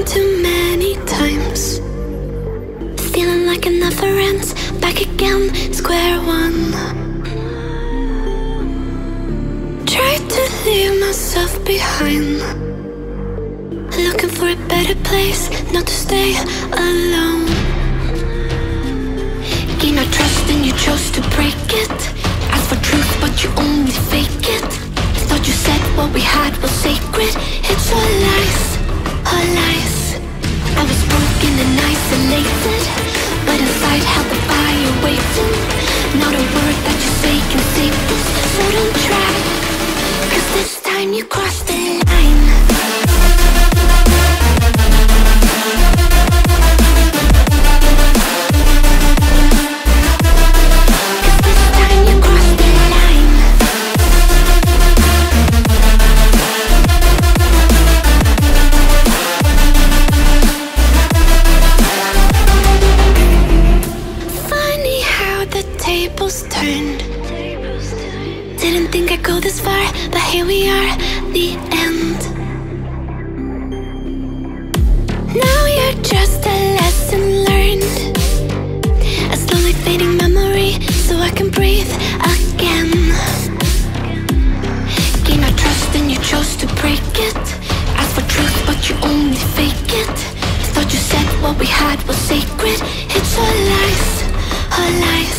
too many times, feeling like it never ends. Back again, square one. Tried to leave myself behind, looking for a better place, not to stay alone. Gain our trust and you chose to break it. Asked for truth but you only fake it. Thought you said what we had was sacred. It's all lies, all lies. I was broken and isolated, but inside held the fire waiting. Not a word that you say can save this, so don't try, 'cause this time you crossed the line. Turned. Didn't think I'd go this far, but here we are, the end. Now you're just a lesson learned, a slowly fading memory, so I can breathe again. Gain our trust and you chose to break it. Asked for truth but you only fake it. Thought you said what we had was sacred. It's all lies, all lies.